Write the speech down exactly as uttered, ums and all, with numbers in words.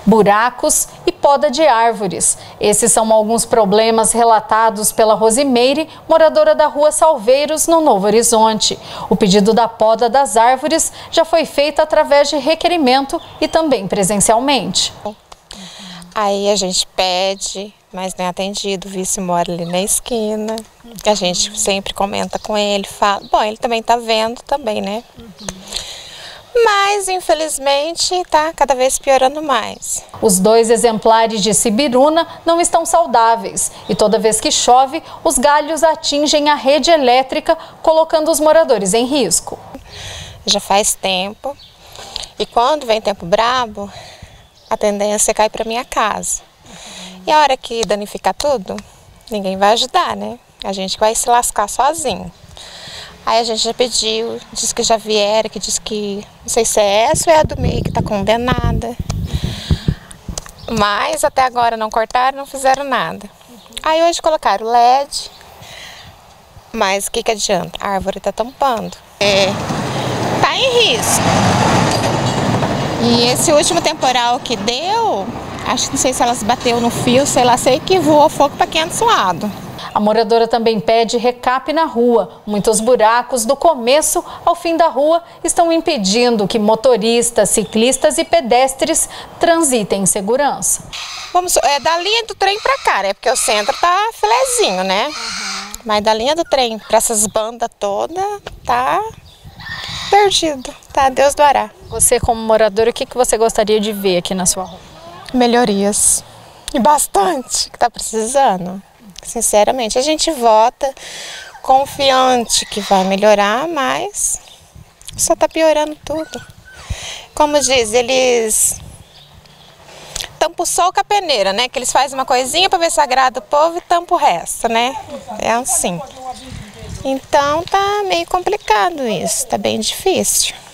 buracos e poda de árvores. Esses são alguns problemas relatados pela Rosimeire, moradora da Rua Salveiros, no Novo Horizonte. O pedido da poda das árvores já foi feito através de requerimento e também presencialmente. Aí a gente pede, mas não é atendido, o vice mora ali na esquina, a gente sempre comenta com ele, fala, bom, ele também tá vendo também, né? Mas, infelizmente, está cada vez piorando mais. Os dois exemplares de sibiruna não estão saudáveis e toda vez que chove, os galhos atingem a rede elétrica, colocando os moradores em risco. Já faz tempo e quando vem tempo brabo, a tendência é cair para minha casa. E a hora que danificar tudo, ninguém vai ajudar, né? A gente vai se lascar sozinho. Aí a gente já pediu, disse que já vieram, que disse que não sei se é essa ou é a do meio que está condenada. Mas até agora não cortaram, não fizeram nada. Aí hoje colocaram L E D, mas o que que adianta? A árvore está tampando. É, tá em risco. E esse último temporal que deu, acho que não sei se elas bateu no fio, sei lá, sei que voou fogo para quinhentos lados. A moradora também pede recape na rua. Muitos buracos do começo ao fim da rua estão impedindo que motoristas, ciclistas e pedestres transitem em segurança. Vamos, é da linha do trem para cá, né? Porque o centro tá filezinho, né? Uhum. Mas da linha do trem para essas bandas todas tá perdido, tá? Deus do Ará. Você, como moradora, o que que você gostaria de ver aqui na sua rua? Melhorias. E bastante, que tá precisando. Sinceramente, a gente vota confiante que vai melhorar, mas só está piorando tudo. Como diz, eles tampam só com a peneira, né? Que eles fazem uma coisinha para ver se agrada o povo e tampam o resto, né? É assim. Então tá meio complicado isso, tá bem difícil.